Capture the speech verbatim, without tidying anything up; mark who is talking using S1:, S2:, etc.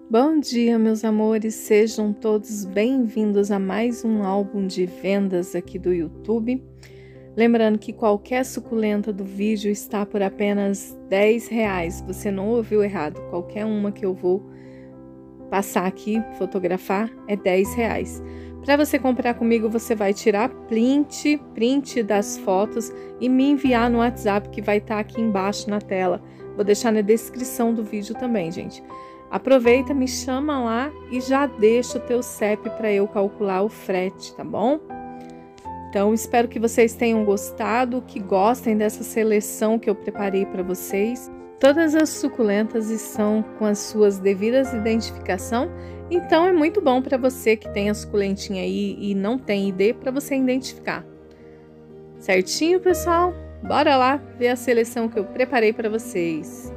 S1: Bom dia, meus amores, sejam todos bem-vindos a mais um álbum de vendas aqui do YouTube. Lembrando que qualquer suculenta do vídeo está por apenas dez reais, você não ouviu errado, qualquer uma que eu vou passar aqui, fotografar, é dez reais. Para você comprar comigo, você vai tirar print, print das fotos e me enviar no WhatsApp que vai estar aqui embaixo na tela. Vou deixar na descrição do vídeo também, gente. Aproveita, me chama lá e já deixa o teu C E P para eu calcular o frete, tá bom? Então, espero que vocês tenham gostado, que gostem dessa seleção que eu preparei para vocês. Todas as suculentas estão com as suas devidas identificação, então é muito bom para você que tem a suculentinha aí e não tem I D para você identificar. Certinho, pessoal? Bora lá ver a seleção que eu preparei para vocês.